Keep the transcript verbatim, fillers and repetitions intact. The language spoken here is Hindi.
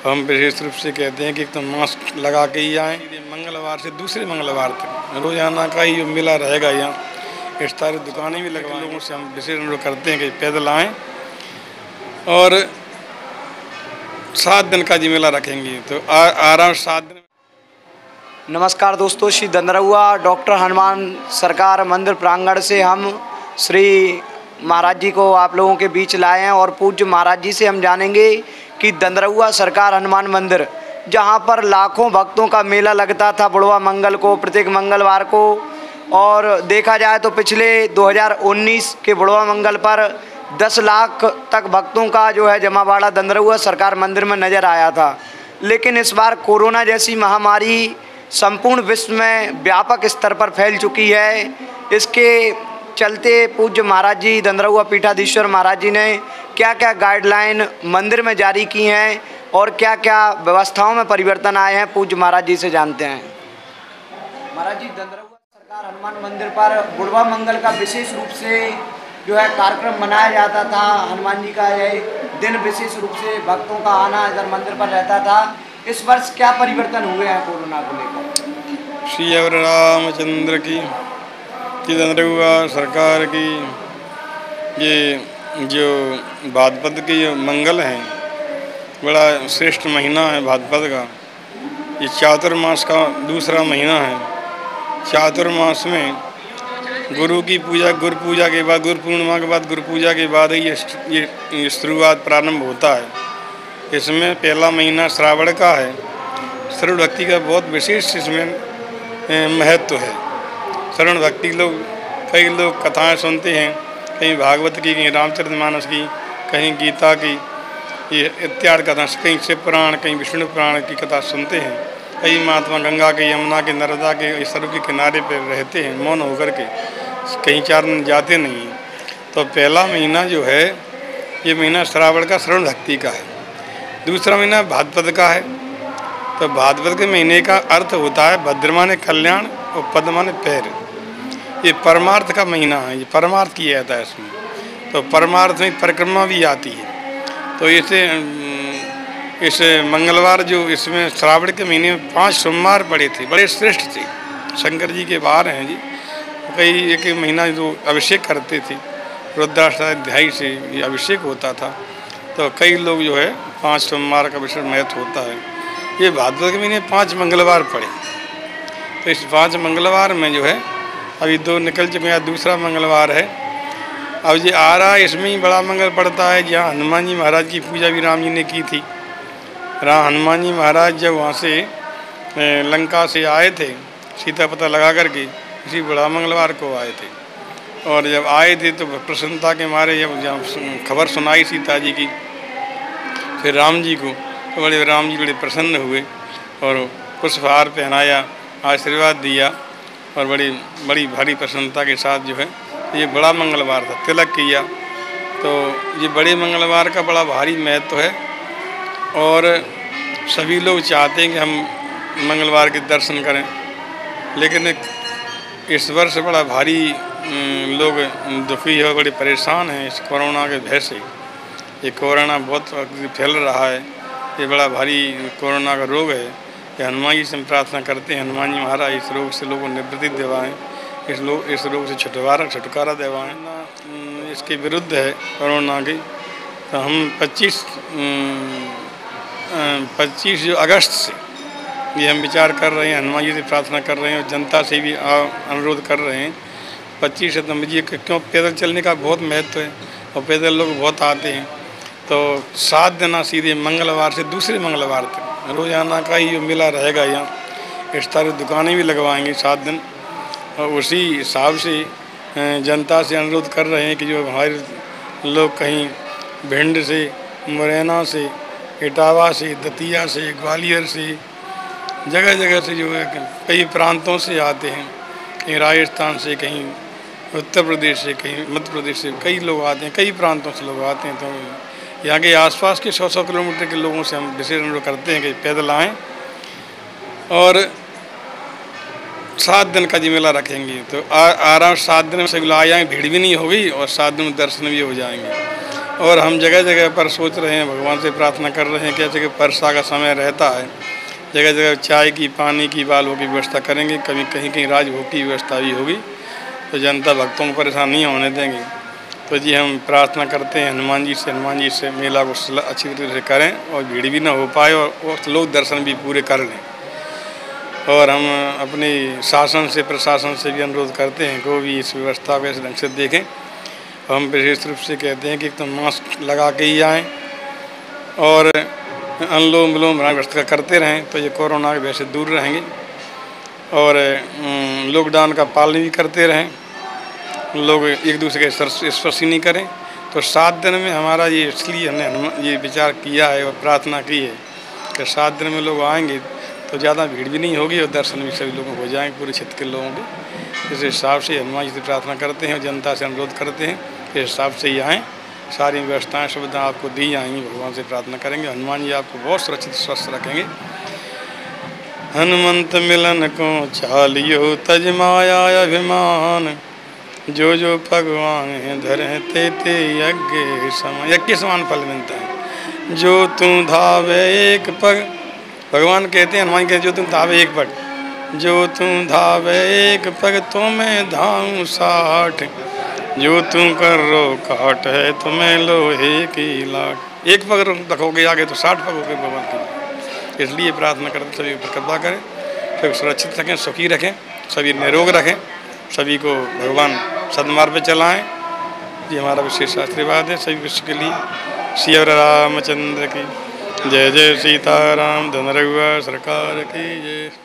हम विशेष रूप से कहते हैं कि तो मास्क लगा के ही आएँ। मंगलवार से दूसरे मंगलवार तक रोजाना का ही मेला रहेगा यहाँ। इस सारी दुकानें भी लगवा लोगों से हम विशेष अनुरोध करते हैं कि पैदल आएँ और सात दिन का जी मेला रखेंगे तो आ, आराम सात दिन। नमस्कार दोस्तों, श्री दंदरौआ डॉक्टर हनुमान सरकार मंदिर प्रांगण से हम श्री महाराज जी को आप लोगों के बीच लाए हैं और पूज्य महाराज जी से हम जानेंगे कि दंदरौआ सरकार हनुमान मंदिर, जहां पर लाखों भक्तों का मेला लगता था बुढ़वा मंगल को, प्रत्येक मंगलवार को, और देखा जाए तो पिछले दो हज़ार उन्नीस के बुढ़वा मंगल पर दस लाख तक भक्तों का जो है जमावड़ा दंदरौआ सरकार मंदिर में नज़र आया था। लेकिन इस बार कोरोना जैसी महामारी संपूर्ण विश्व में व्यापक स्तर पर फैल चुकी है। इसके चलते पूज्य महाराज जी दंदरौआ पीठाधीश्वर महाराज जी ने क्या क्या गाइडलाइन मंदिर में जारी की हैं और क्या क्या व्यवस्थाओं में परिवर्तन आए हैं, पूज्य महाराज जी से जानते हैं। महाराज जी, दंदरौआ सरकार हनुमान मंदिर पर बुढ़वा मंगल का विशेष रूप से जो है कार्यक्रम मनाया जाता था। हनुमान जी का यह दिन विशेष रूप से भक्तों का आना इधर मंदिर पर रहता था। इस वर्ष क्या परिवर्तन हुए हैं कोरोना को लेकर? श्री रामचंद्र की की दंदरौआ सरकार की ये जो भाद्रपद के जो मंगल हैं, बड़ा श्रेष्ठ महीना है भाद्रपद का। ये चातुर्मास का दूसरा महीना है। चातुर्मास में गुरु की पूजा, गुरु पूजा के बाद, गुरु पूर्णिमा के बाद, गुरु पूजा के बाद ही ये ये शुरुआत प्रारंभ होता है। इसमें पहला महीना श्रावण का है। श्रवण भक्ति का बहुत विशेष इसमें महत्व है। श्रवण भक्ति लोग, कई लोग कथाएं सुनते हैं, कहीं भागवत की, कहीं रामचरितमानस की, कहीं गीता की, ये इत्यादि कथा, कहीं शिव पुराण, कहीं विष्णु पुराण की कथा सुनते हैं। कई महात्मा गंगा के, यमुना के, नर्मदा के इस सरोवर के किनारे पर रहते हैं मौन होकर के, कहीं चार दिन जाते नहीं हैं। तो पहला महीना जो है ये महीना श्रावण का श्रवण भक्ति का है। दूसरा महीना भाद्रपद का है। तो भाद्रपद के महीने का अर्थ होता है भद्र माने कल्याण और पद माने पैर। ये परमार्थ का महीना है, ये परमार्थ किया जाता है इसमें। तो परमार्थ में परिक्रमा भी आती है। तो इसे इस मंगलवार जो इसमें श्रावण के महीने में पांच सोमवार पड़े थे, बड़े श्रेष्ठ थे। शंकर जी के बाहर हैं जी। कई एक महीना जो अभिषेक करते थे, रुद्राष्टाध्यायी से ये अभिषेक होता था। तो कई लोग जो है पांच सोमवार का विशेष महत्व होता है। ये भाद्रपद के महीने पांच मंगलवार पड़े। तो इस पांच मंगलवार में जो है अभी दो निकल चुके हैं, दूसरा मंगलवार है। अब ये आ रहा है, इसमें ही बड़ा मंगल पड़ता है, जहाँ हनुमान जी महाराज की पूजा भी राम जी ने की थी। राम हनुमान जी महाराज जब वहाँ से लंका से आए थे, सीता पता लगा करके, इसी बड़ा मंगलवार को आए थे। और जब आए थे तो प्रसन्नता के मारे जब जब खबर सुनाई सीता जी की फिर राम जी को, तो बड़े राम जी बड़े प्रसन्न हुए और पुष्पहार पहनाया, आशीर्वाद दिया और बड़ी बड़ी भारी प्रसन्नता के साथ जो है ये बड़ा मंगलवार था, तिलक किया। तो ये बड़े मंगलवार का बड़ा भारी महत्व है और सभी लोग चाहते हैं कि हम मंगलवार के दर्शन करें। लेकिन इस वर्ष बड़ा भारी लोग दुखी है, बड़े परेशान हैं इस कोरोना के भय से। ये कोरोना बहुत फैल रहा है, ये बड़ा भारी कोरोना का रोग है। ये हनुमान जी से हम प्रार्थना करते हैं, हनुमान जी महाराज इस रोग से लोगों को निवृत्ति दिवाएँ, इस लोग इस रोग से छुटकारा छुटकारा दिवाएँ। इसके विरुद्ध है कोरोना की। तो हम पच्चीस पच्चीस जो अगस्त से ये हम विचार कर रहे हैं, हनुमान जी से प्रार्थना कर रहे हैं और जनता से भी अनुरोध कर रहे हैं। पच्चीस सितम्बर जी क्यों पैदल चलने का बहुत महत्व है और पैदल लोग बहुत आते हैं। तो सात दिन सीधे मंगलवार से दूसरे मंगलवार तक रोजाना का ही मेला रहेगा यहाँ। इस तरह दुकानें भी लगवाएंगे सात दिन। और उसी हिसाब से जनता से अनुरोध कर रहे हैं कि जो हमारे लोग कहीं भिंड से, मुरैना से, इटावा से, दतिया से, ग्वालियर से, जगह जगह से जो है कई प्रांतों से आते हैं। कहीं राजस्थान से, कहीं उत्तर प्रदेश से, कहीं मध्य प्रदेश से कई लोग आते हैं, कई प्रांतों से लोग आते हैं। तो यहाँ के आसपास के सौ सौ किलोमीटर के लोगों से हम विशेष अनुरोध करते हैं कि पैदल आएँ और सात दिन का जी मेला रखेंगे। तो आ, आराम सात दिन में सभी आ जाएंगे, भीड़ भी नहीं होगी और सात दिन में दर्शन भी हो जाएंगे। और हम जगह जगह पर सोच रहे हैं, भगवान से प्रार्थना कर रहे हैं कि जगह वर्षा का समय रहता है, जगह जगह चाय की, पानी की, बालों की व्यवस्था करेंगे। कभी कहीं कहीं राजभोग की व्यवस्था भी होगी, तो जनता भक्तों को परेशान नहीं होने देंगे। तो जी हम प्रार्थना करते हैं हनुमान जी से, हनुमान जी से मेला को अच्छी तरह से करें और भीड़ भी ना हो पाए और लोग दर्शन भी पूरे कर लें। और हम अपने शासन से, प्रशासन से भी अनुरोध करते हैं कि वो भी इस व्यवस्था को इस ढंग से देखें। हम विशेष रूप से कहते हैं कि तो मास्क लगा के ही आएँ और अनुलोम विलोम व्यवस्था करते रहें, तो ये कोरोना के वजह से दूर रहेंगे। और लॉकडाउन का पालन भी करते रहें, लोग एक दूसरे के स्पर्श नहीं करें। तो सात दिन में हमारा ये, इसलिए हमने ये विचार किया है और प्रार्थना की है कि सात दिन में लोग आएंगे तो ज़्यादा भीड़ भी नहीं होगी और दर्शन भी सभी लोगों को हो जाएंगे, पूरे क्षेत्र के लोगों के। इस हिसाब से हनुमान जी से प्रार्थना करते हैं और जनता से अनुरोध करते हैं कि इस हिसाब से ही आएँ। सारी व्यवस्थाएं सुविधा आपको दी जाएंगी, भगवान से प्रार्थना करेंगे, हनुमान जी आपको बहुत सुरक्षित स्वस्थ रखेंगे। हनुमंत मिलन को चालियो तज माया अभिमान, जो जो भगवान है धरे ते ते यज्ञ समान, यज्ञ समान फल मिलता है। जो तू धावे एक पग, भगवान कहते हैं, हनुमान कहते हैं जो तुम धावे एक पग, जो तू धावे एक पग तो मैं धाऊं साठ, जो तुम कर रो काट है तो मैं लोहे की लाट। एक पग रखोगे आगे तो साठ पग होगे भगवान की। इसलिए प्रार्थना करते सभी पर कृपा करें, सभी सुरक्षित रखें, सुखी रखें, सभी निरोग रखें, सभी को भगवान सदमार्ग पे चलाएं। ये हमारा विशेष आशीर्वाद है सभी विश्व के लिए। श्री रामचंद्र की जय जय, सीताराम, धन रघुवर सरकार की जय।